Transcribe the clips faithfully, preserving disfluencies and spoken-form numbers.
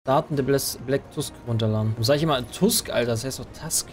Daten der Black Tusk runterladen. Warum sag ich immer Tusk, Alter? Das heißt doch Tusk.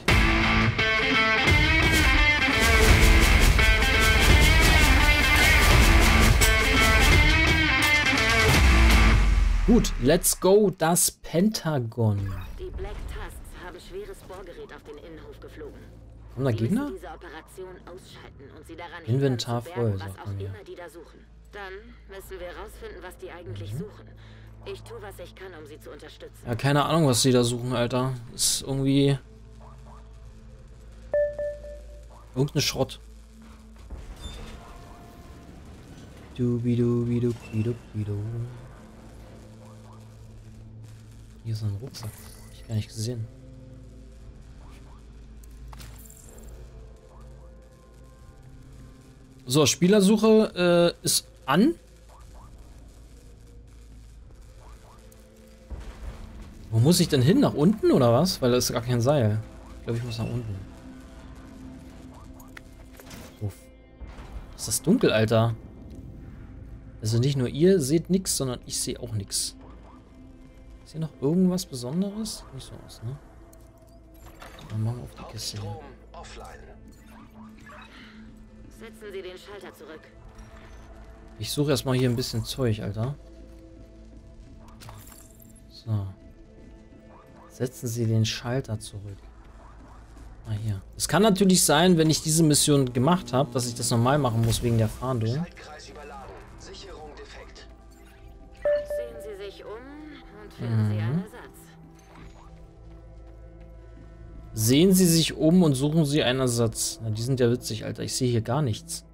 Gut, let's go, das Pentagon. Die Black Tusks haben schweres Bohrgerät auf den Innenhof geflogen. Kommen da Gegner? Diese Operation ausschalten und sie daran Inventar voll, was sagt auch man ja. immer die da suchen. Dann müssen wir herausfinden, was die eigentlich Mhm. suchen. Ich tue, was ich kann, um sie zu unterstützen. Ja, keine Ahnung, was die da suchen, Alter. Ist irgendwie... Irgendein Schrott. Dubidubidubidubidu. Hier ist ein Rucksack. Hab ich gar nicht gesehen. So, Spielersuche äh, ist an. Wo muss ich denn hin? Nach unten oder was? Weil da ist gar kein Seil. Ich glaube, ich muss nach unten. Uff. Ist das dunkel, Alter? Also nicht nur ihr seht nichts, sondern ich sehe auch nichts. Ist hier noch irgendwas Besonderes? Nicht so aus, ne? Dann machen wir auf die Kiste hier. Setzen Sie den Schalter zurück. Ich suche erstmal hier ein bisschen Zeug, Alter. So. Setzen Sie den Schalter zurück. Ah, hier. Es kann natürlich sein, wenn ich diese Mission gemacht habe, dass ich das normal machen muss wegen der Fahndung. Schaltkreis überladen. Sicherung defekt. Sehen Sie sich um und finden Sie einen Ersatz. Sehen Sie sich um und suchen Sie einen Ersatz. Na, die sind ja witzig, Alter. Ich sehe hier gar nichts.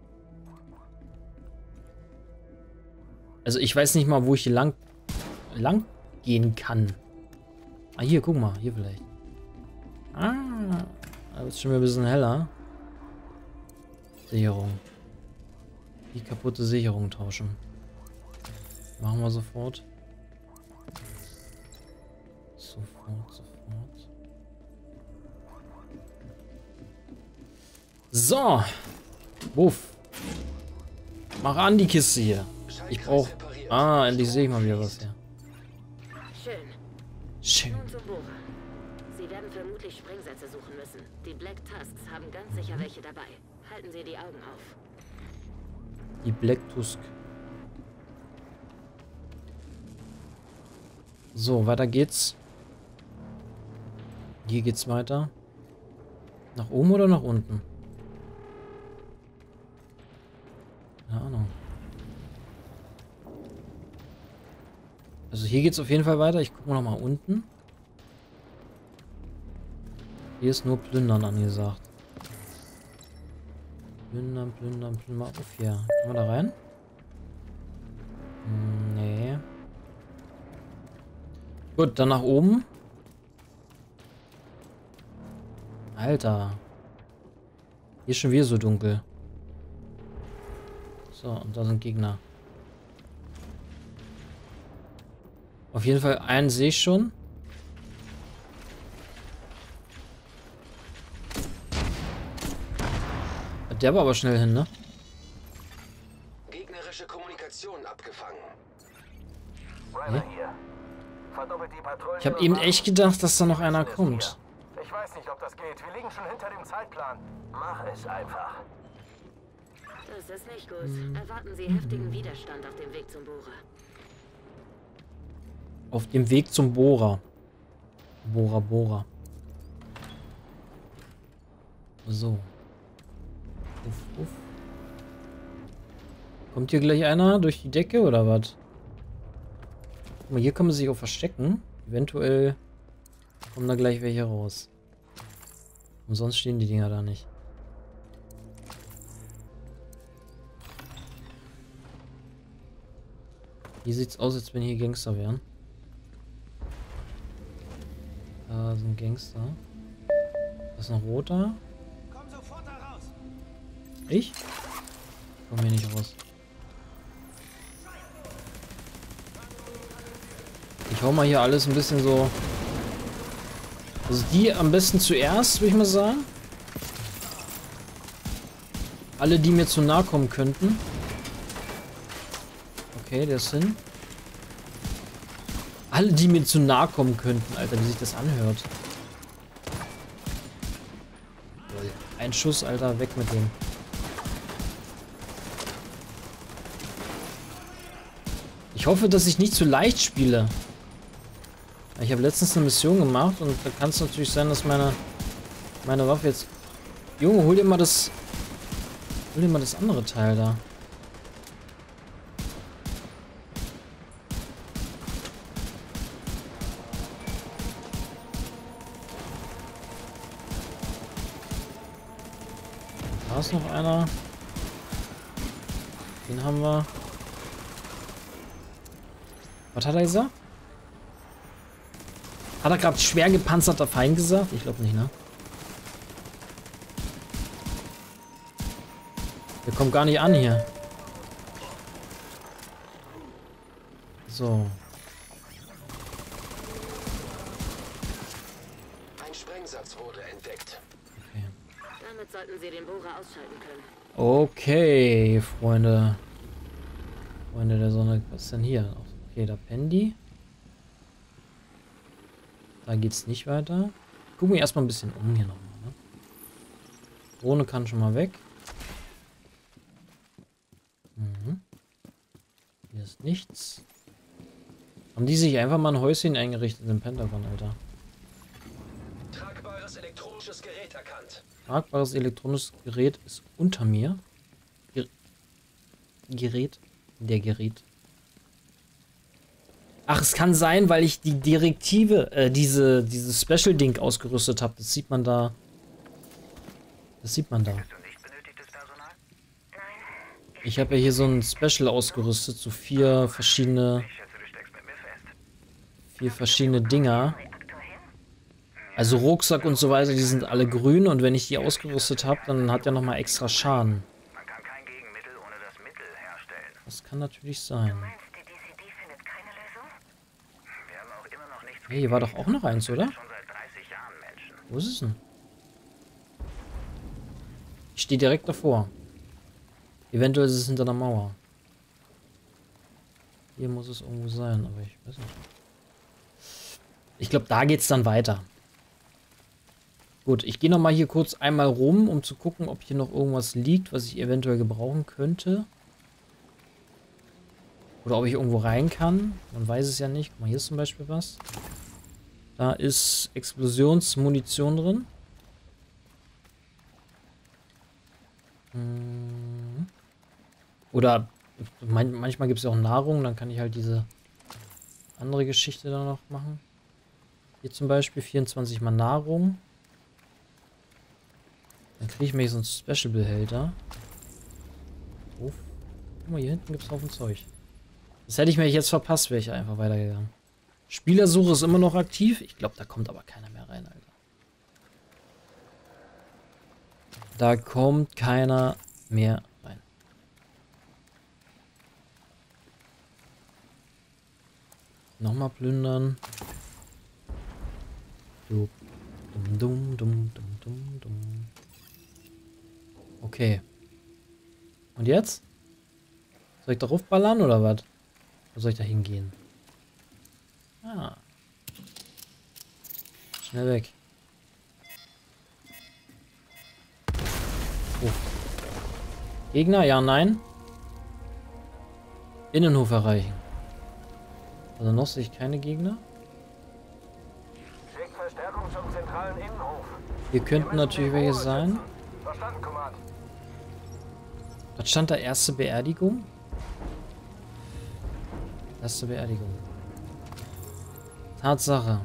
Also ich weiß nicht mal, wo ich hier lang, lang gehen kann. Ah, hier, guck mal. Hier vielleicht. Ah, da wird es schon wieder ein bisschen heller. Sicherung. Die kaputte Sicherung tauschen. Machen wir sofort. Sofort, sofort. So. Wuff. Mach an die Kiste hier. Ich brauche... Ah, endlich sehe ich mal wieder was hier. Schön. Schön. Nun zum Bohrer. Sie werden vermutlich Sprengsätze suchen müssen. Die Black Tusks haben ganz sicher welche dabei. Halten Sie die Augen auf. Die Black Tusk. So, weiter geht's. Hier geht's weiter. Nach oben oder nach unten? Keine Ahnung. Also hier geht's auf jeden Fall weiter. Ich gucke noch mal unten. Hier ist nur Plündern angesagt. Plündern, plündern, plündern. Auf hier. Können wir da rein? Hm, nee. Gut, dann nach oben. Alter. Hier ist schon wieder so dunkel. So, und da sind Gegner. Auf jeden Fall einen sehe ich schon. Der war aber schnell hin, ne? Gegnerische Kommunikation abgefangen. Hä? Ich habe eben echt gedacht, dass da noch einer kommt. Ich weiß nicht, ob das geht. Wir liegen schon hinter dem Zeitplan. Mach es einfach. Das ist nicht gut. Erwarten Sie heftigen Widerstand auf dem Weg zum Bohrer. Auf dem Weg zum Bohrer. Bohrer, Bohrer. So. Uff, uff. Kommt hier gleich einer durch die Decke oder was? Guck mal, hier kann man sich auch verstecken. Eventuell kommen da gleich welche raus. Und sonst stehen die Dinger da nicht. Hier sieht's aus, als wenn hier Gangster wären. Da sind Gangster. Das ist ein roter. Komm sofort da raus. Ich? Komm hier nicht raus. Ich hau mal hier alles ein bisschen so. Also die am besten zuerst, würde ich mal sagen. Alle, die mir zu nahe kommen könnten. Okay, der ist hin. Alle, die mir zu nahe kommen könnten, Alter, wie sich das anhört. Ein Schuss, Alter, weg mit dem. Ich hoffe, dass ich nicht zu leicht spiele. Ich habe letztens eine Mission gemacht und da kann es natürlich sein, dass meine meine Waffe jetzt... Junge, hol dir mal das... Hol dir mal das andere Teil da. Da ist noch einer. Den haben wir. Was hat er gesagt? Hat er gerade schwer gepanzerter Feind gesagt? Ich glaube nicht, ne? Der kommt gar nicht an hier. So. Ein Sprengsatz wurde entdeckt. Okay. Damit sollten Sie den Bohrer ausschalten können. Okay, Freunde. Freunde der Sonne. Was ist denn hier? Okay, da pennen die. Da geht's nicht weiter. Gucken wir erstmal ein bisschen um hier nochmal. Ne? Drohne kann schon mal weg. Mhm. Hier ist nichts. Haben die sich einfach mal ein Häuschen eingerichtet im Pentagon, Alter? Tragbares elektronisches Gerät erkannt. Tragbares elektronisches Gerät ist unter mir. Ger Gerät? Der Gerät. Ach, es kann sein, weil ich die Direktive, äh, diese, dieses Special-Ding ausgerüstet habe. Das sieht man da. Das sieht man da. Ich habe ja hier so ein Special ausgerüstet, so vier verschiedene, vier verschiedene Dinger. Also Rucksack und so weiter, die sind alle grün und wenn ich die ausgerüstet habe, dann hat er nochmal extra Schaden. Das kann natürlich sein. Hey, hier war doch auch noch eins, oder? Wo ist es denn? Ich stehe direkt davor. Eventuell ist es hinter der Mauer. Hier muss es irgendwo sein, aber ich weiß nicht. Ich glaube, da geht es dann weiter. Gut, ich gehe nochmal hier kurz einmal rum, um zu gucken, ob hier noch irgendwas liegt, was ich eventuell gebrauchen könnte. Oder ob ich irgendwo rein kann. Man weiß es ja nicht. Guck mal, hier ist zum Beispiel was. Da ist Explosionsmunition drin. Hm. Oder man, manchmal gibt es ja auch Nahrung. Dann kann ich halt diese andere Geschichte dann noch machen. Hier zum Beispiel vierundzwanzig mal Nahrung. Dann kriege ich mir hier so einen Special-Behälter. Guck mal, hier hinten gibt es Haufen Zeug. Das hätte ich mir jetzt verpasst, wäre ich einfach weitergegangen. Spielersuche ist immer noch aktiv. Ich glaube, da kommt aber keiner mehr rein, Alter. Da kommt keiner mehr rein. Nochmal plündern. Dum, dum, dum, dum, dum, dum. Okay. Und jetzt? Soll ich darauf ballern oder was? Wo soll ich da hingehen? Ah. Schnell weg. Oh. Gegner? Ja, nein. Innenhof erreichen. Also noch sehe ich keine Gegner. Schickt Verstärkung zum zentralen Innenhof. Hier könnten natürlich welche sein. Verstanden, Command. Was stand da? Erste Beerdigung? Erste Beerdigung. Tatsache.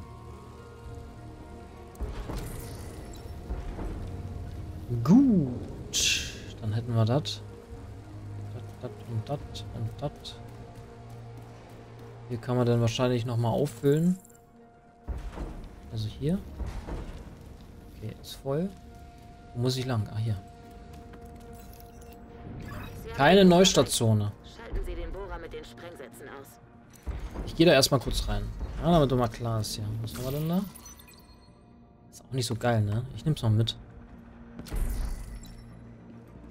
Gut. Dann hätten wir das. Das, das und das und das. Hier kann man dann wahrscheinlich nochmal auffüllen. Also hier. Okay, ist voll. Wo muss ich lang? Ah, hier. Keine Neustartzone. Schalten Sie den Bohrer mit den Sprengsätzen aus. Ich gehe da erstmal kurz rein. Ja, damit doch mal klar ist hier. Was haben wir denn da? Ist auch nicht so geil, ne? Ich nehm's mal mit.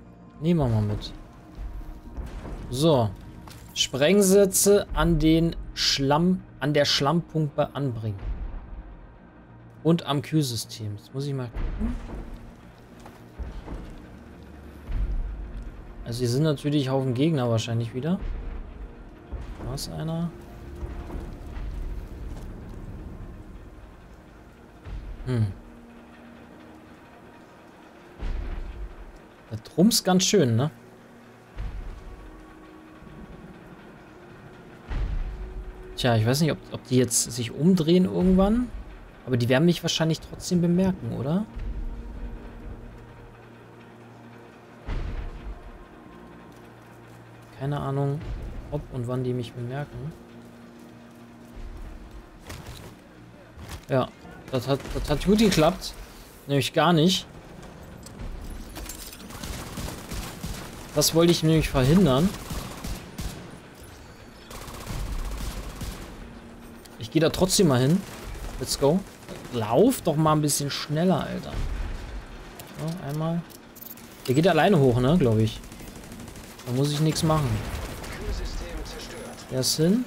Nehmen wir mal mit. So. Sprengsätze an den Schlamm, an der Schlammpumpe anbringen. Und am Kühlsystem. Jetzt muss ich mal gucken. Also hier sind natürlich Haufen Gegner wahrscheinlich wieder. Da ist einer. Hm. Der Trumps ganz schön, ne? Tja, ich weiß nicht, ob, ob die jetzt sich umdrehen irgendwann. Aber die werden mich wahrscheinlich trotzdem bemerken, oder? Keine Ahnung, ob und wann die mich bemerken. Ja, das hat, das hat gut geklappt. Nämlich gar nicht. Das wollte ich nämlich verhindern. Ich gehe da trotzdem mal hin. Let's go. Lauf doch mal ein bisschen schneller, Alter. So, einmal. Der geht alleine hoch, ne, glaube ich. Da muss ich nichts machen. Der ist hin.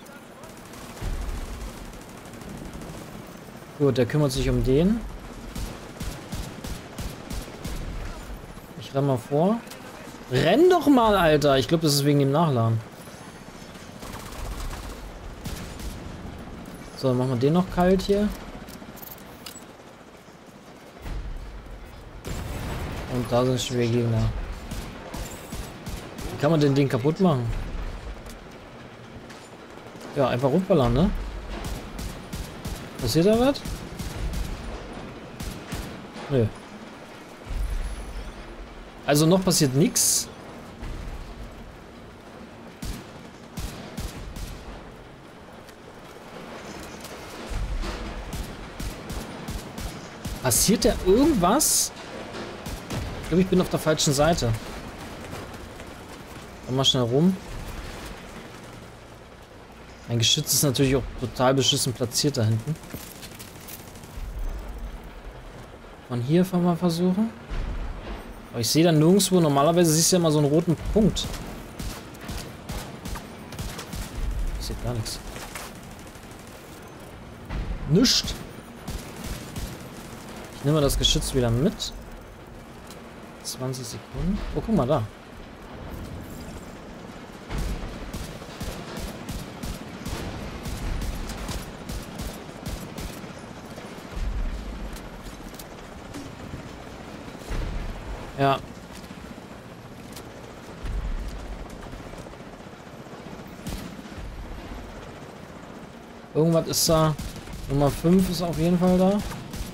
Gut, der kümmert sich um den. Ich renn mal vor. Renn doch mal, Alter. Ich glaube, das ist wegen dem Nachladen. So, dann machen wir den noch kalt hier. Und da sind schwere Gegner. Wie kann man denn den kaputt machen? Ja, einfach hochballern, ne? Passiert da was? Nö. Also noch passiert nichts. Passiert da irgendwas? Ich glaube, ich bin auf der falschen Seite. Komm mal schnell rum. Mein Geschütz ist natürlich auch total beschissen platziert da hinten. Von hier fahren wir versuchen. Aber ich sehe da nirgendwo. Normalerweise siehst du ja immer so einen roten Punkt. Ich sehe gar nichts. Nischt. Ich nehme das Geschütz wieder mit. zwanzig Sekunden. Oh, guck mal da. Ja. Irgendwas ist da. Nummer fünf ist auf jeden Fall da.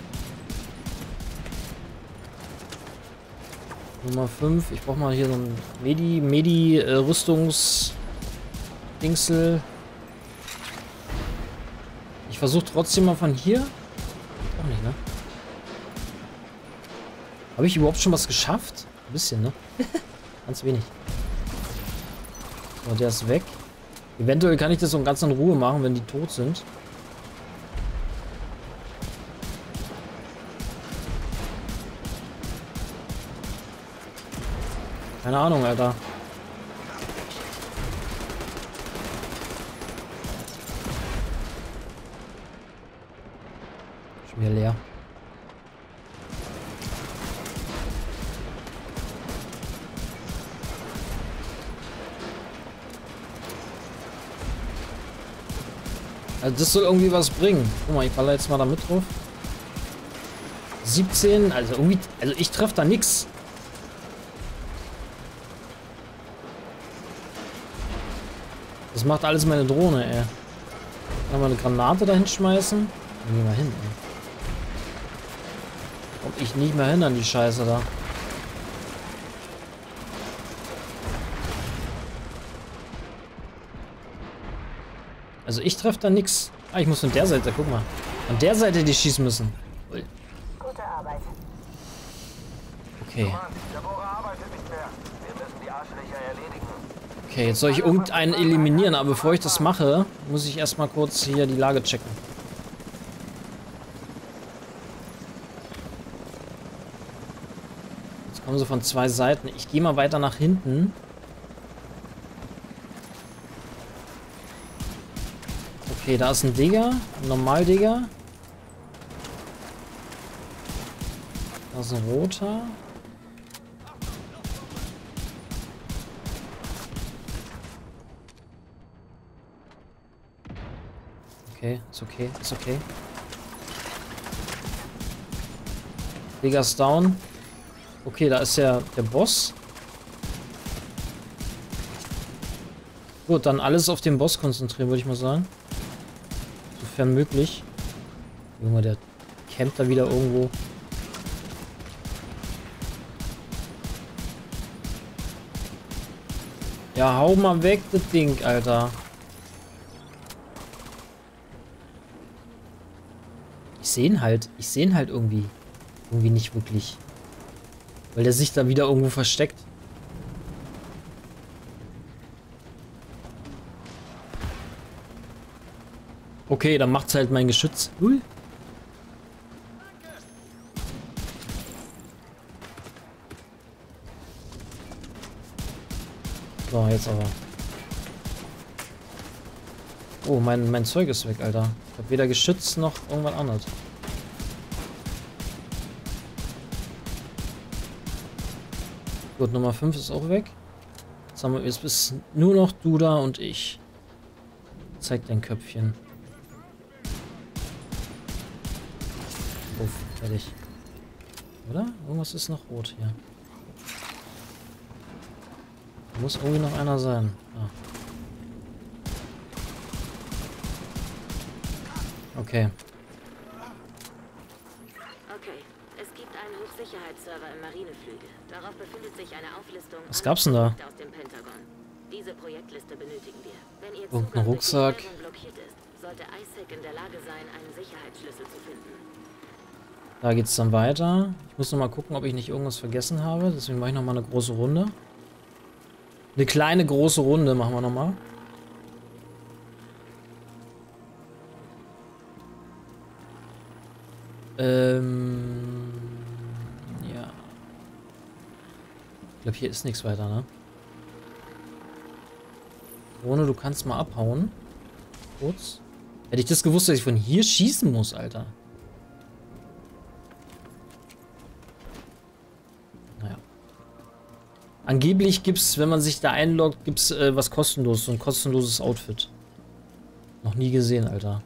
Nummer fünf. Ich brauche mal hier so ein Medi, Medi, äh, Rüstungs Dingsel. Ich versuche trotzdem mal von hier. Auch nicht, ne? Habe ich überhaupt schon was geschafft? Ein bisschen, ne? Ganz wenig. So, der ist weg. Eventuell kann ich das so ganz in Ruhe machen, wenn die tot sind. Keine Ahnung, Alter. Schon wieder leer. Also das soll irgendwie was bringen. Guck mal, ich baller jetzt mal da mit drauf. siebzehn, also irgendwie, also ich treffe da nix. Das macht alles meine Drohne, ey. Kann man eine Granate da hinschmeißen? Geh mal hin, ey. Komm ich nicht mehr hin an die Scheiße da. Also ich treffe da nix. Ah, ich muss von der Seite, guck mal. An der Seite die schießen müssen. Ui. Gute Arbeit. Okay. Der Bohrer arbeitet nicht mehr. Wir müssen die Arschlöcher erledigen. Okay, jetzt soll ich irgendeinen eliminieren, aber bevor ich das mache, muss ich erstmal kurz hier die Lage checken. Jetzt kommen sie von zwei Seiten. Ich gehe mal weiter nach hinten. Okay, da ist ein Digger. Ein Normal-Digger. Da ist ein roter. Okay, ist okay, ist okay. Digger ist down. Okay, da ist ja der Boss. Gut, dann alles auf den Boss konzentrieren, würde ich mal sagen. Sofern möglich. Junge, der campt da wieder irgendwo. Ja, hau mal weg, das Ding, Alter. Ich sehe ihn halt. Ich sehe ihn halt irgendwie. Irgendwie nicht wirklich. Weil der sich da wieder irgendwo versteckt. Okay, dann macht's halt mein Geschütz. Ui. So, jetzt aber. Oh, mein, mein Zeug ist weg, Alter. Ich hab weder Geschütz noch irgendwas anderes. Gut, Nummer fünf ist auch weg. Jetzt haben wir, jetzt bist nur noch du da und ich. Zeig dein Köpfchen. Uff, fertig. Oder? Irgendwas ist noch rot hier. Muss irgendwie noch einer sein. Ah. Okay. Okay, es gibt einen Hochsicherheitsserver im Marineflügel. Darauf befindet sich eine Auflistung Was gab's denn da? aus dem Pentagon. Diese Projektliste benötigen wir. Wenn ihr Irgendein Zugang durch die Rucksack. Steuerung blockiert ist, sollte ISAC in der Lage sein, einen Sicherheitsschlüssel zu finden. Da geht's dann weiter. Ich muss noch mal gucken, ob ich nicht irgendwas vergessen habe. Deswegen mache ich noch mal eine große Runde. Eine kleine große Runde machen wir noch mal. Ähm, ja. Ich glaube, hier ist nichts weiter, ne? Ohne, du kannst mal abhauen. Kurz. Hätte ich das gewusst, dass ich von hier schießen muss, Alter. Naja. Angeblich gibt's, wenn man sich da einloggt, gibt's äh, was kostenloses, so ein kostenloses Outfit. Noch nie gesehen, Alter.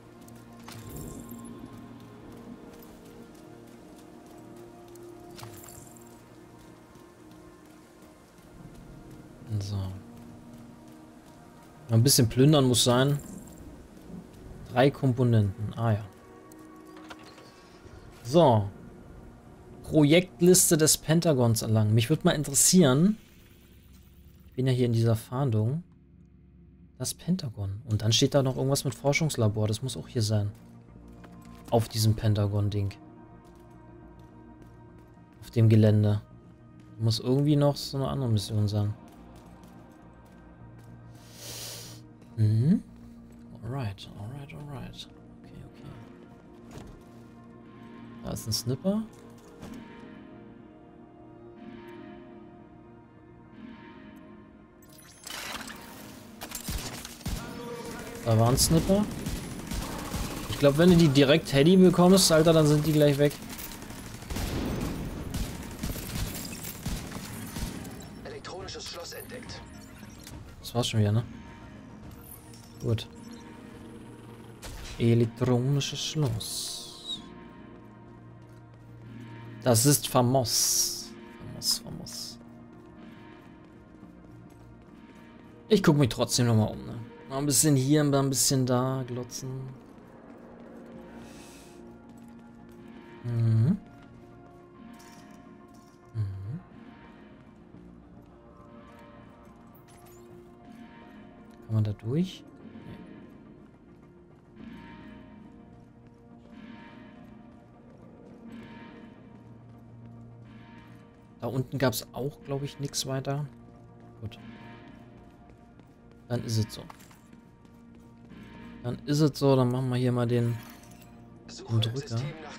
So. Ein bisschen plündern muss sein. Drei Komponenten. Ah ja. So. Projektliste des Pentagons erlangen. Mich würde mal interessieren. Ich bin ja hier in dieser Fahndung. Das Pentagon. Und dann steht da noch irgendwas mit Forschungslabor. Das muss auch hier sein. Auf diesem Pentagon-Ding. Auf dem Gelände. Muss irgendwie noch so eine andere Mission sein. Mhm. Alright, alright, alright. Okay, okay. Da ist ein Snipper. Da war ein Snipper. Ich glaube, wenn du die direkt Heady bekommst, Alter, dann sind die gleich weg. Elektronisches Schloss entdeckt. Das war's schon wieder, ne? Gut. Elektronisches Schloss. Das ist famos. Famos, famos. Ich gucke mich trotzdem nochmal um, ne? Mal ein bisschen hier, ein bisschen da glotzen. Mhm. Mhm. Kann man da durch? Da unten gab es auch, glaube ich, nichts weiter. Gut. Dann ist es so. Dann ist es so, dann machen wir hier mal den, den Drücker.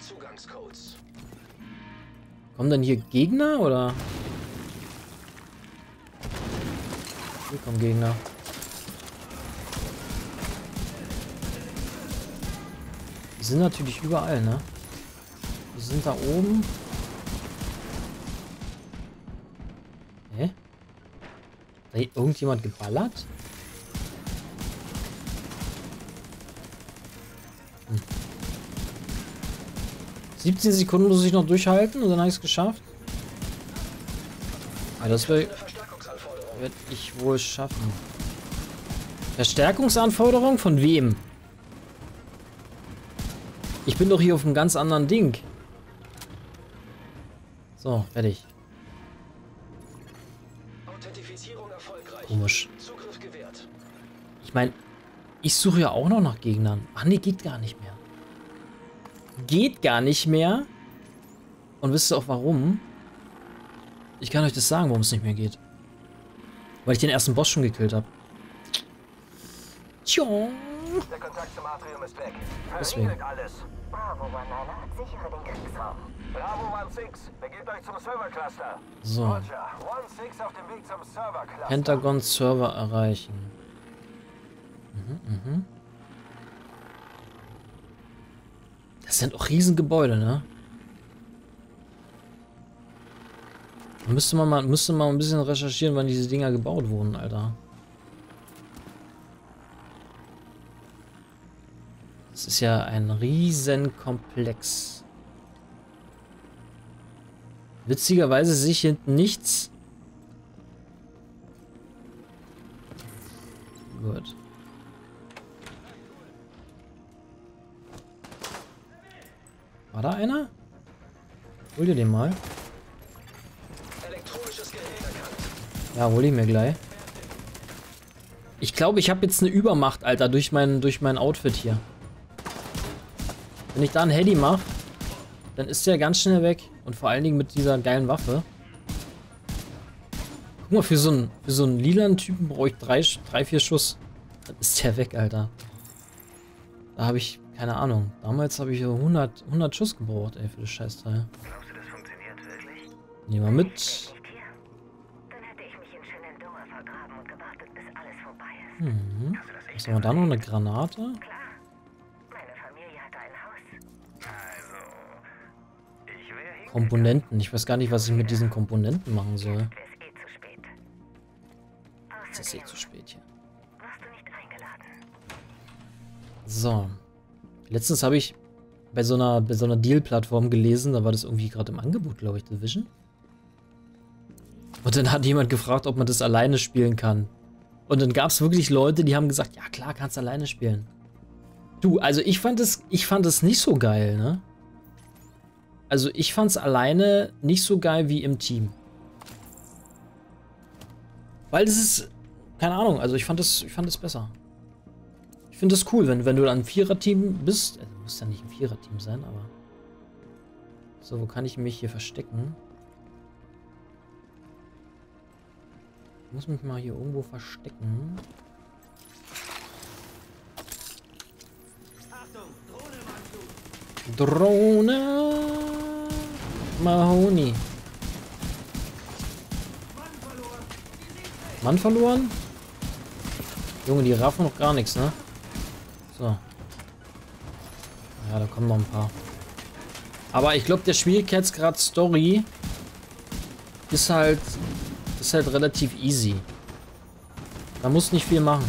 Kommen denn hier Gegner, oder? Hier kommen Gegner. Die sind natürlich überall, ne? Die sind da oben. Hä? Hat hier irgendjemand geballert? Hm. siebzehn Sekunden muss ich noch durchhalten und dann habe ich es geschafft. Aber das werde werd ich wohl schaffen. Verstärkungsanforderung von wem? Ich bin doch hier auf einem ganz anderen Ding. So, fertig. Authentifizierung erfolgreich. Komisch. Zugriff gewährt. Ich meine, ich suche ja auch noch nach Gegnern. Ach nee, geht gar nicht mehr. Geht gar nicht mehr. Und wisst ihr auch warum? Ich kann euch das sagen, warum es nicht mehr geht. Weil ich den ersten Boss schon gekillt habe. Tja. Der Kontakt zum Atrium ist weg. Deswegen. Verriegelt alles. Bravo, Banana. Sichere den Kriegsraum. Bravo One Six, begebt euch zum Server-Cluster. So. Roger, One Six auf dem Weg zum Server-Cluster. Pentagon Server erreichen. Mhm, mhm. Das sind auch Riesengebäude, ne? Da müsste man mal, müsste man mal ein bisschen recherchieren, wann diese Dinger gebaut wurden, Alter. Das ist ja ein Riesenkomplex. Witzigerweise sehe ich hinten nichts. Gut. War da einer? Hol dir den mal. Elektronisches Gerät erkannt. Ja, hol ich mir gleich. Ich glaube, ich habe jetzt eine Übermacht, Alter, durch mein, durch mein Outfit hier. Wenn ich da einen Heady mache, dann ist der ganz schnell weg. Und vor allen Dingen mit dieser geilen Waffe. Guck mal, für so einen, für so einen lilanen Typen brauche ich drei, drei, vier Schuss. Dann ist der weg, Alter. Da habe ich, keine Ahnung. Damals habe ich hundert, hundert Schuss gebraucht, ey, für das Scheißteil. Glaubst du, das funktioniert wirklich? Nehmen wir mit. Nicht hier. Dann hätte ich mich in Shenandoah vergraben und gewartet, bis alles vorbei ist. Mhm. Hast du das echt Was haben wir da noch? Eine Granate? Klar. Meine Familie hatte ein Haus. Also, ich wäre hin. Komponenten. Ich weiß gar nicht, was ich mit diesen Komponenten machen soll. Wäre es eh zu spät. Es ist eh Außerdem zu spät hier. warst du nicht eingeladen. So. Letztens habe ich bei so einer, bei so einer Deal-Plattform gelesen, da war das irgendwie gerade im Angebot, glaube ich, Division. Und dann hat jemand gefragt, ob man das alleine spielen kann. Und dann gab es wirklich Leute, die haben gesagt, ja klar, kannst alleine spielen. Du, also ich fand es, ich fand es nicht so geil, ne? Also ich fand es alleine nicht so geil wie im Team. Weil das ist, keine Ahnung, also ich fand es, ich fand es besser. Ich finde es cool, wenn, wenn du dann ein Vierer-Team bist. Also, muss ja nicht ein Vierer-Team sein, aber... So, wo kann ich mich hier verstecken? Ich muss mich mal hier irgendwo verstecken. Drohne! Mahoni. Mann verloren? Junge, die raffen noch gar nichts, ne? So. Ja, da kommen noch ein paar. Aber ich glaube, der Schwierigkeitsgrad Story ist halt, ist halt relativ easy. Man muss nicht viel machen.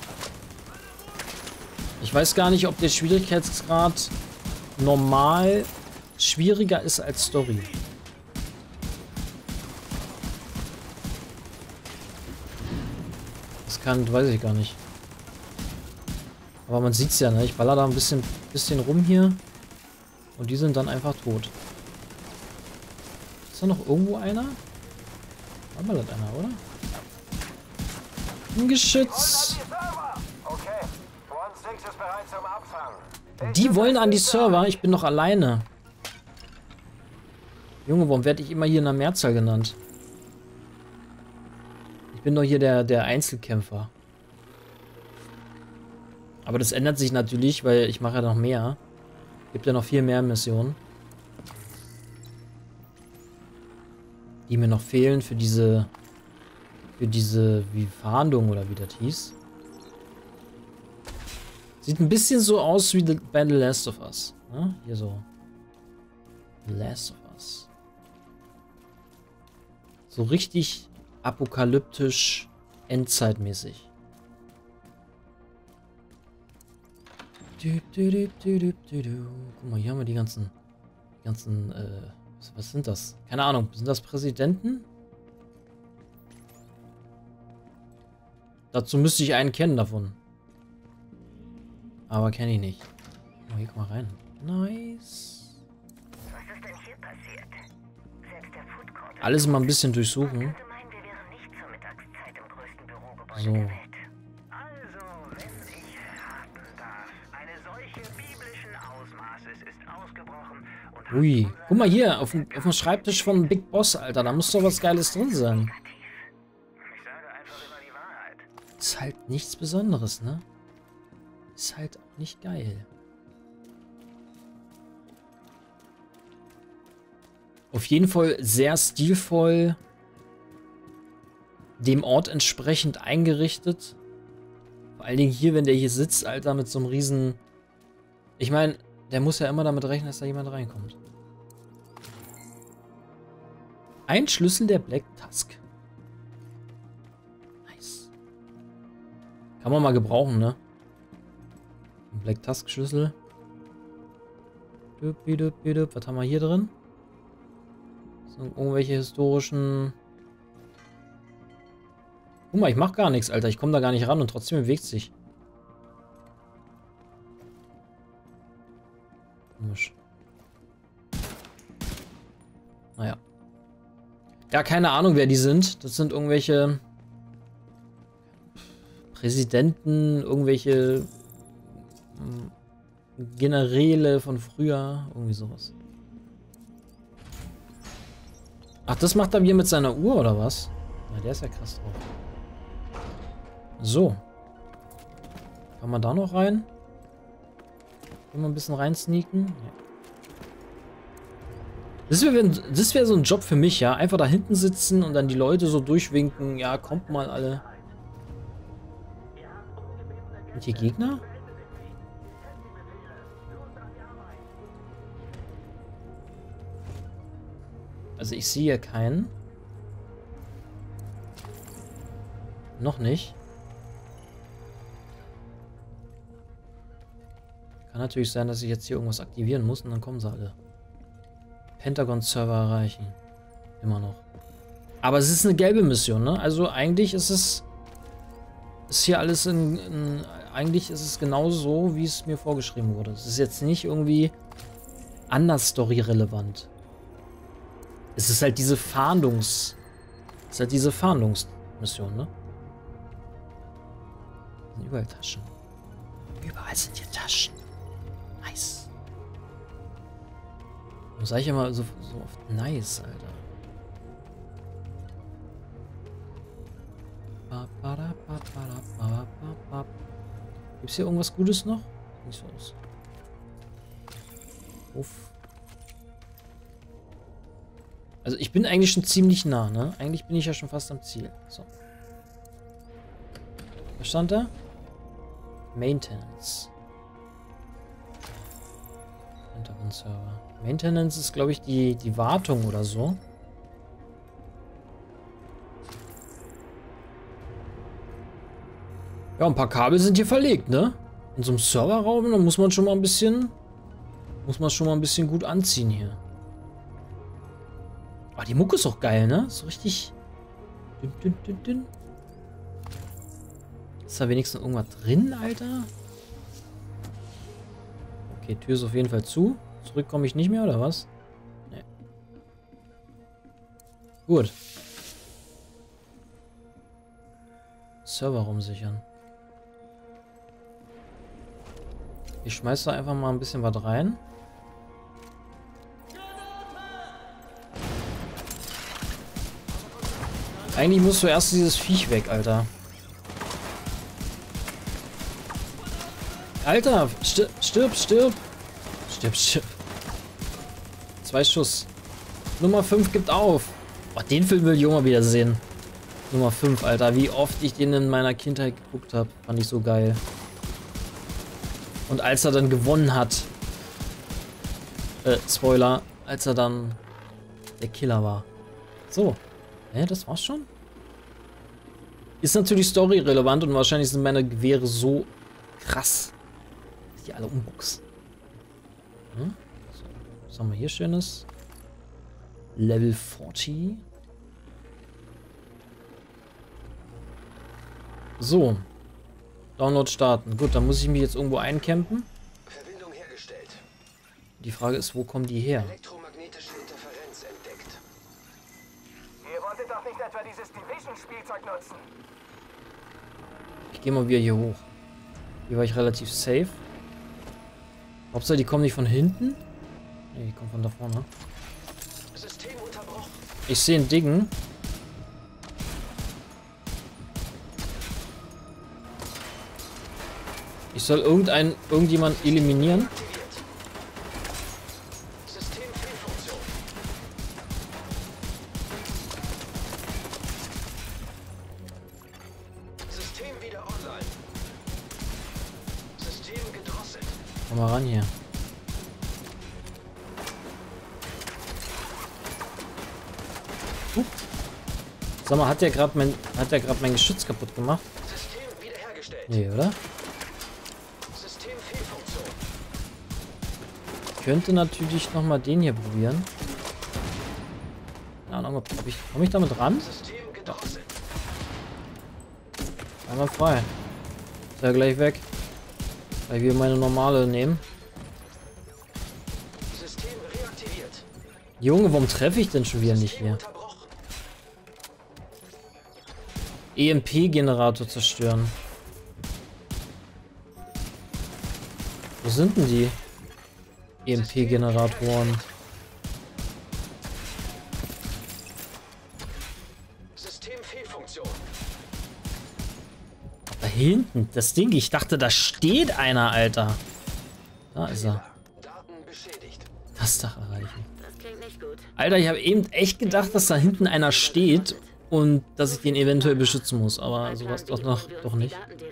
Ich weiß gar nicht, ob der Schwierigkeitsgrad normal schwieriger ist als Story. Das kann, weiß ich gar nicht. Aber man sieht es ja, ne? Ich baller da ein bisschen, bisschen rum hier. Und die sind dann einfach tot. Ist da noch irgendwo einer? Da ballert einer, oder? Ein Geschütz! Okay, One Six ist bereit zum Abfang. Die wollen an die Server. Ich bin noch alleine. Junge, warum werde ich immer hier in der Mehrzahl genannt? Ich bin doch hier der, der Einzelkämpfer. Aber das ändert sich natürlich, weil ich mache ja noch mehr. Gibt ja noch viel mehr Missionen. Die mir noch fehlen für diese... Für diese... Wie Fahndung oder wie das hieß. Sieht ein bisschen so aus wie the, bei The Last of Us. Ne? Hier so. The Last of Us. So richtig apokalyptisch, endzeitmäßig. Du, du, du, du, du, du, du. Guck mal, hier haben wir die ganzen, die ganzen, äh, was, was sind das? Keine Ahnung, sind das Präsidenten? Dazu müsste ich einen kennen davon. Aber kenne ich nicht. Oh, hier, guck mal rein. Nice. Was ist denn hier passiert? Selbst der Food Court Alles mal ein bisschen durchsuchen. könnte meinen, wir wären nicht zur Mittagszeit im größten Bürogebäude So. der Welt. Also, wenn ich raten darf, eine solche biblischen Ausmaßes ist ausgebrochen und hat Ui. unser Guck mal hier, auf dem, auf dem Schreibtisch von Big Boss, Alter. Da muss doch was Geiles drin sein. Ich sage einfach immer die Wahrheit. Ist halt nichts Besonderes, ne? Ist halt auch nicht geil. Auf jeden Fall sehr stilvoll. Dem Ort entsprechend eingerichtet. Vor allen Dingen hier, wenn der hier sitzt, Alter, mit so einem riesen... Ich meine, der muss ja immer damit rechnen, dass da jemand reinkommt. Ein Schlüssel der Black Tusk. Nice. Kann man mal gebrauchen, ne? Ein Black Tusk Schlüssel. Was haben wir hier drin? So, irgendwelche historischen... Guck mal, ich mach gar nichts, Alter. Ich komme da gar nicht ran und trotzdem bewegt sich. Komisch. Naja. Ja, keine Ahnung, wer die sind. Das sind irgendwelche Präsidenten, irgendwelche Generäle von früher. Irgendwie sowas. Ach, das macht er hier mit seiner Uhr, oder was? Ja, der ist ja krass drauf. So. Kann man da noch rein? Können wir ein bisschen rein sneaken? Ja. Das wäre das wär so ein Job für mich, ja. Einfach da hinten sitzen und dann die Leute so durchwinken. Ja, kommt mal alle. Sind hier Gegner? Also ich sehe hier keinen. Noch nicht. Kann natürlich sein, dass ich jetzt hier irgendwas aktivieren muss und dann kommen sie alle. Pentagon-Server erreichen. Immer noch. Aber es ist eine gelbe Mission, ne? Also eigentlich ist es... Ist hier alles in... in eigentlich ist es genau so, wie es mir vorgeschrieben wurde. Es ist jetzt nicht irgendwie anders story-relevant. Es ist halt diese Fahndungs... Es ist halt diese Fahndungsmission, ne? Sind überall Taschen. Überall sind hier Taschen. Nice. Warum sag ich immer so, so oft nice, Alter? Gibt's hier irgendwas Gutes noch? Nicht so aus. Uff. Also ich bin eigentlich schon ziemlich nah, ne? Eigentlich bin ich ja schon fast am Ziel. So. Was stand da? Maintenance. Server. Maintenance ist, glaube ich, die, die Wartung oder so. Ja, ein paar Kabel sind hier verlegt, ne? In so einem Serverraum, da muss man schon mal ein bisschen... Muss man schon mal ein bisschen gut anziehen hier. Ah, die Mucke ist auch geil, ne? So richtig... Dün, dün, dün, dün. Ist da wenigstens irgendwas drin, Alter? Okay, Tür ist auf jeden Fall zu. Zurück komme ich nicht mehr, oder was? Nee. Gut. Serverraum sichern. Ich schmeiß da einfach mal ein bisschen was rein. Eigentlich muss zuerst dieses Viech weg, Alter. Alter, stirb, stirb, stirb. Stirb, stirb. Zwei Schuss. Nummer fünf gibt auf. Oh, den Film will ich auch mal wieder sehen. Nummer fünf, Alter. Wie oft ich den in meiner Kindheit geguckt habe. Fand ich so geil. Und als er dann gewonnen hat, äh, Spoiler, als er dann der Killer war. So. Hä, das war's schon? Ist natürlich storyrelevant und wahrscheinlich sind meine Gewehre so krass, dass die alle umboxen. Hm? So, was haben wir hier Schönes? Level vierzig. So. Download starten. Gut, dann muss ich mich jetzt irgendwo eincampen. Verbindung hergestellt. Die Frage ist, wo kommen die her? Elektromagnetische Interferenz entdeckt. Ihr wolltet doch nicht etwa dieses Division-Spielzeug nutzen. Ich gehe mal wieder hier hoch. Hier war ich relativ safe. Hauptsache, die kommen nicht von hinten. Ne, die kommen von da vorne. System unterbrochen. Ich sehe einen Diggen. Ich soll irgendein, irgendjemand eliminieren. Aktiviert. System Fehlfunktion. System wieder online. System gedrosselt. Komm mal ran hier. Hup. Sag mal, hat der gerade mein, hat der gerade mein Geschütz kaputt gemacht? System wiederhergestellt. Nee, oder? System Fehlfunktion. Ich könnte natürlich noch mal den hier probieren. Keine Ahnung, ob ich, komme ich damit ran? System gedrosselt. Einmal frei. Ist ja gleich weg. Weil wir meine normale nehmen. System reaktiviert. Junge, warum treffe ich denn schon wieder nicht hier? Unterbrochen. E M P-Generator zerstören. Wo sind denn die E M P-Generatoren? System Fehlfunktion. Da hinten, das Ding. Ich dachte, da steht einer, Alter. Da ist er. Daten beschädigt. Das Dach erreichen. Das klingt nicht gut. Alter, ich habe eben echt gedacht, dass da hinten einer steht und dass ich den eventuell beschützen muss. Aber sowas doch noch, doch nicht.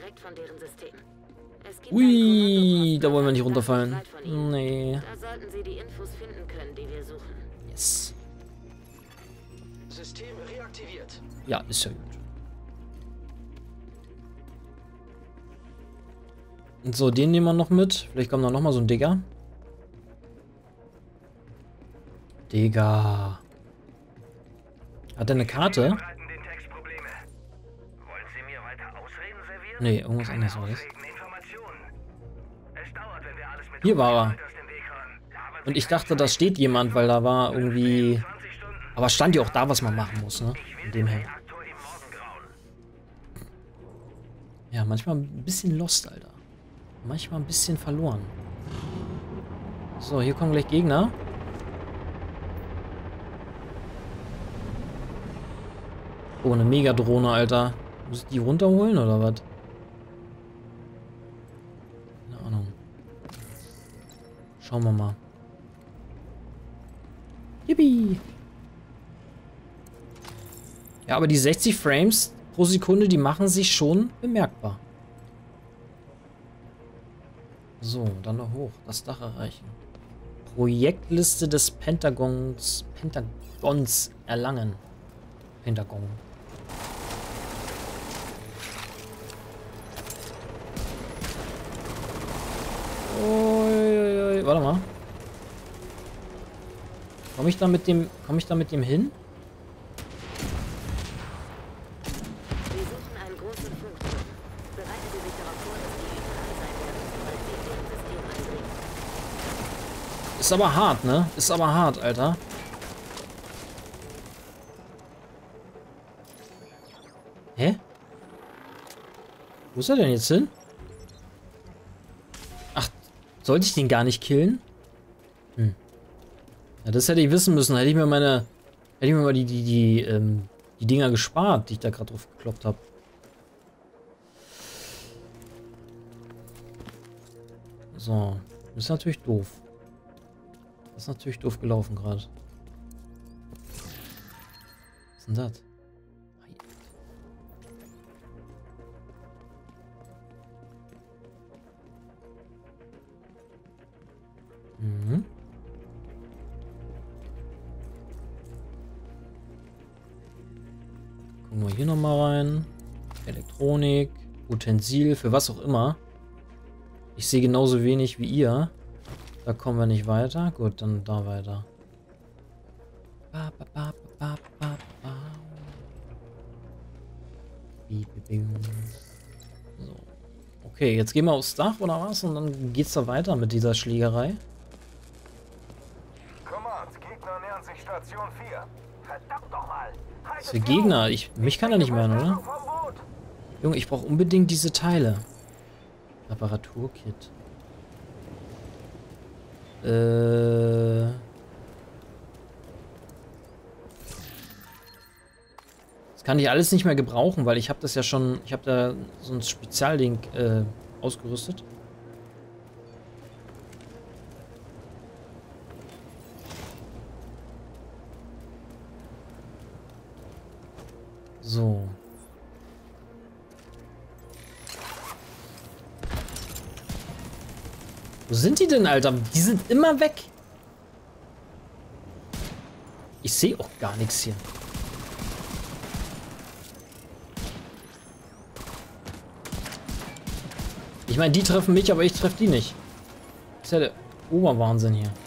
Ui, da wollen wir nicht runterfallen. Nee. Da sollten Sie die Infos finden können, die wir suchen. Yes. System reaktiviert. Ja, ist ja gut. Und so, den nehmen wir noch mit. Vielleicht kommt da noch mal so ein Digger. Digga. Hat er eine Karte? Bereiten den Text Probleme. Wollen Sie mir weiter Ausreden servieren? Nee, irgendwas Keine anderes war das. Ausreden, Informationen. Es dauert, wenn wir alles mit Hier war er. aus dem Weg räumen. Labern Und Sie ich dachte, da steht jemand, weil da war irgendwie... zwanzig Stunden. Aber stand ja auch da, was man machen muss, ne? Ich Von will dem den her. Reaktor im Morgengrauen. Ja, manchmal ein bisschen lost, Alter. Manchmal ein bisschen verloren. So, hier kommen gleich Gegner. Oh, eine Megadrohne, Alter. Muss ich die runterholen, oder was? Keine Ahnung. Schauen wir mal. Yippie! Ja, aber die sechzig Frames pro Sekunde, die machen sich schon bemerkbar. So, dann noch hoch. Das Dach erreichen. Projektliste des Pentagons, Pentagons erlangen. Pentagon. Uiuiui. Warte mal. Komme ich da mit dem, komme ich da mit dem hin? Wir suchen einen großen Funkturm. Bereiten Sie sich darauf vor, dass die überall sein werden, sobald Sie in Ihrem System eindringen. Ist aber hart, ne? Ist aber hart, Alter. Hä? Wo ist er denn jetzt hin? Ach, sollte ich den gar nicht killen? Hm. Ja, das hätte ich wissen müssen. Hätte ich mir meine... Hätte ich mir mal die, die, die, ähm, die Dinger gespart, die ich da gerade drauf gekloppt habe. So. Das ist natürlich doof. Das ist natürlich doof gelaufen gerade. Was ist denn das? hier nochmal rein. Elektronik, Utensil, für was auch immer. Ich sehe genauso wenig wie ihr. Da kommen wir nicht weiter. Gut, dann da weiter. Ba, ba, ba, ba, ba, ba. So. Okay, jetzt gehen wir aufs Dach oder was? Und dann geht's da weiter mit dieser Schlägerei. Command, Gegner nähern sich Station vier. Verdammt doch mal. Was für Gegner? Ich, mich kann er nicht mehr, oder? Junge, ich brauche unbedingt diese Teile. Reparaturkit. Äh... Das kann ich alles nicht mehr gebrauchen, weil ich habe das ja schon... Ich habe da so ein Spezialding äh, ausgerüstet. So. Wo sind die denn, Alter? Die sind immer weg. Ich sehe auch gar nichts hier. Ich meine, die treffen mich, aber ich treffe die nicht. Das ist ja der Oberwahnsinn hier.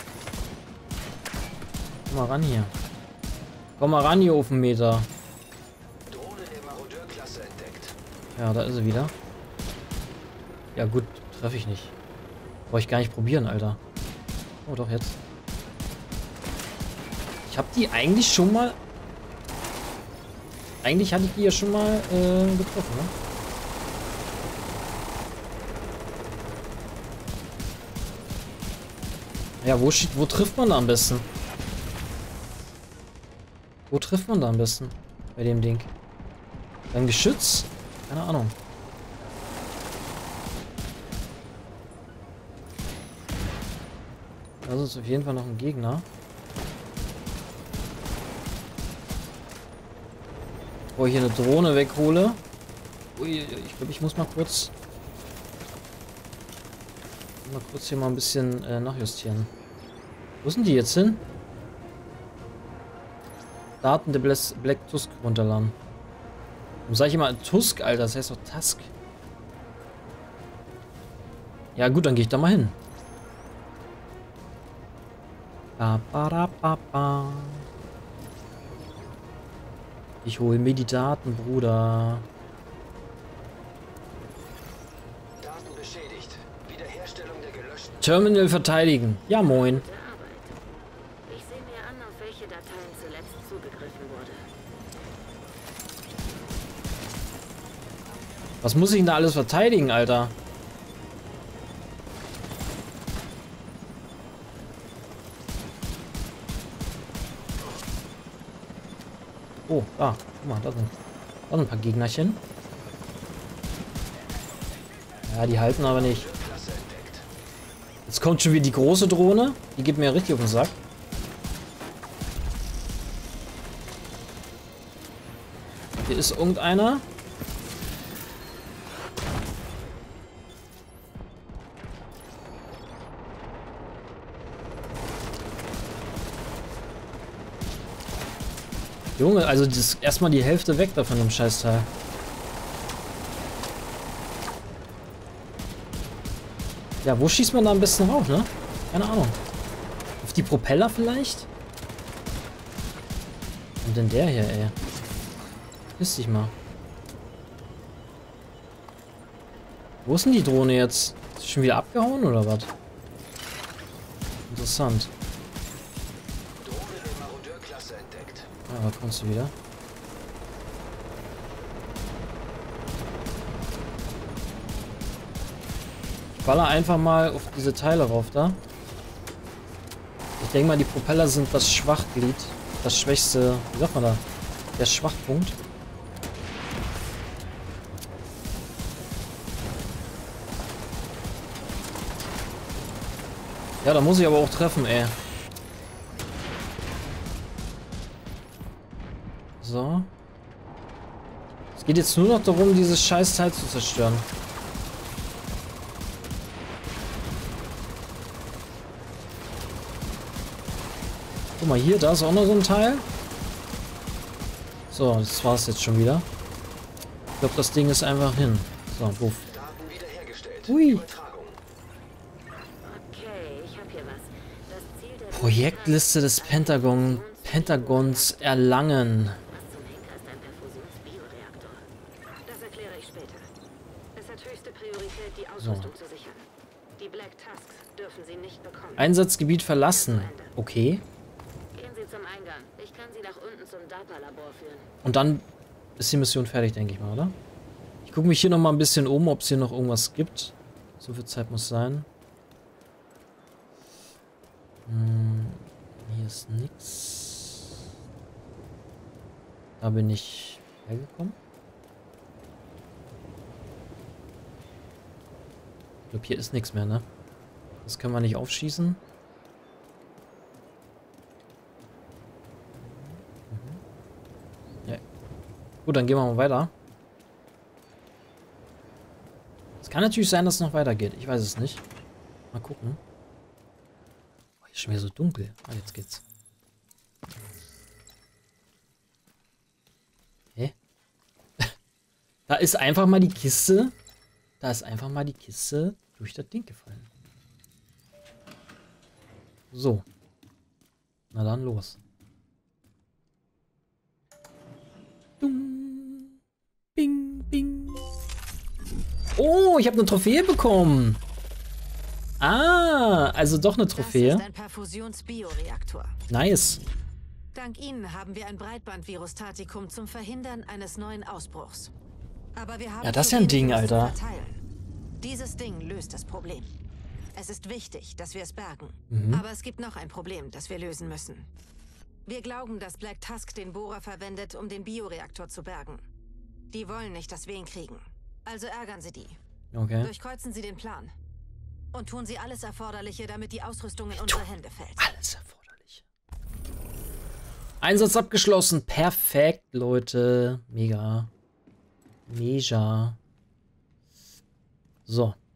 Komm mal ran hier. Komm mal ran hier auf den Meter. Drohne der Marodeur-Klasse entdeckt. Ja, da ist sie wieder. Ja gut, treffe ich nicht. Brauche ich gar nicht probieren, Alter. Oh, doch, jetzt. Ich habe die eigentlich schon mal... Eigentlich hatte ich die ja schon mal äh, getroffen, ne? Ja, wo, wo trifft man da am besten? Wo trifft man da am besten? Bei dem Ding. Beim Geschütz? Keine Ahnung. Das ist auf jeden Fall noch ein Gegner. Wo ich hier eine Drohne weghole. Ui, ich glaube, ich muss mal kurz... Mal kurz hier mal ein bisschen äh, nachjustieren. Wo sind die jetzt hin? Daten der Black Tusk runterladen. Warum sage ich immer Tusk, Alter? Das heißt doch Tusk. Ja gut, dann gehe ich da mal hin. Ba, ba, da, ba, ba. Ich hole mir die Daten, Bruder. Daten beschädigt. Wiederherstellung der gelöschten. Terminal verteidigen. Ja, moin. Gute Arbeit. Ich sehe mir an, auf welche Dateien zuletzt zugegriffen wurde. Was muss ich denn da alles verteidigen, Alter? Oh, da. Guck mal, da sind, da sind ein paar Gegnerchen. Ja, die halten aber nicht. Jetzt kommt schon wieder die große Drohne. Die geht mir richtig auf den Sack. Hier ist irgendeiner. Junge, also das ist erstmal die Hälfte weg da von dem Scheißteil. Ja, wo schießt man da am besten rauf, ne? Keine Ahnung. Auf die Propeller vielleicht? Und denn der hier, ey? Piss dich mal. Wo ist denn die Drohne jetzt? Ist sie schon wieder abgehauen oder was? Interessant. Ja, da kommst du wieder. Ich baller einfach mal auf diese Teile rauf da. Ich denke mal, die Propeller sind das Schwachglied. Das schwächste, wie sagt man da? Der Schwachpunkt. Ja, da muss ich aber auch treffen, ey. So. Es geht jetzt nur noch darum, dieses scheiß Teil zu zerstören. Guck mal hier, da ist auch noch so ein Teil. So, das war's jetzt schon wieder. Ich glaube, das Ding ist einfach hin. So, puff. Daten wiederhergestellt. Ui. Übertragung. Okay, ich habe hier was. Das Ziel der Projektliste des Pentagon, Pentagons erlangen. Was zum Henker ist ein Perfusionsbioreaktor? Das erkläre ich später. Es hat höchste Priorität, die Ausrüstung zu sichern. Die Black Tusks dürfen sie nicht bekommen. Einsatzgebiet verlassen. Okay. Gehen Sie zum Eingang. Ich kann Sie nach unten zum DARPA-Labor führen. Und dann ist die Mission fertig, denke ich mal, oder? Ich gucke mich hier noch mal ein bisschen um, ob es hier noch irgendwas gibt. So viel Zeit muss sein. Hm, hier ist nichts. Da bin ich hergekommen. Ich glaube, hier ist nichts mehr, ne? Das können wir nicht aufschießen. Ja. Gut, dann gehen wir mal weiter. Es kann natürlich sein, dass es noch weitergeht. Ich weiß es nicht. Mal gucken. Oh, hier ist schon wieder so dunkel. Ah, jetzt geht's. Hä? Da ist einfach mal die Kiste. Da ist einfach mal die Kiste durch das Ding gefallen. So. Na dann los. Dum. Bing, bing. Oh, ich habe eine Trophäe bekommen. Ah, also doch eine Trophäe. Das ist ein Perfusions-Bioreaktor. Nice. Dank Ihnen haben wir ein Breitbandvirus-Tatikum zum Verhindern eines neuen Ausbruchs. Aber wir haben Ja, das ist zu ja ein wenig, Ding, um es zu Alter. verteilen. Dieses Ding löst das Problem. Es ist wichtig, dass wir es bergen. Mhm. Aber es gibt noch ein Problem, das wir lösen müssen. Wir glauben, dass Black Tusk den Bohrer verwendet, um den Bioreaktor zu bergen. Die wollen nicht, dass wir ihn kriegen. Also ärgern Sie die. Okay. Durchkreuzen Sie den Plan. Und tun Sie alles Erforderliche, damit die Ausrüstung in unsere Hände fällt. Alles erforderlich. Einsatz abgeschlossen. Perfekt, Leute. Mega. Mega. So.